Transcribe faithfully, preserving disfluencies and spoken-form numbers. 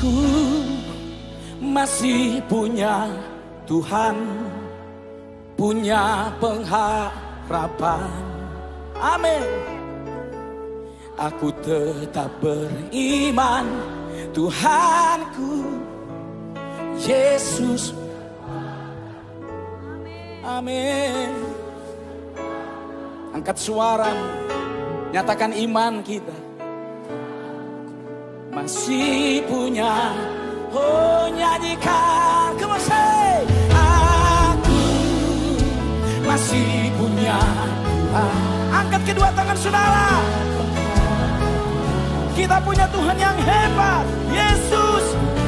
Aku masih punya Tuhan, punya pengharapan. Amin. Aku tetap beriman, Tuhanku Yesus. Amin. Angkat suaramu, nyatakan iman kita. Masih punya, oh nyanyikan, come on say. Aku masih punya Tuhan. Angkat kedua tangan saudara. Kita punya Tuhan yang hebat, Yesus.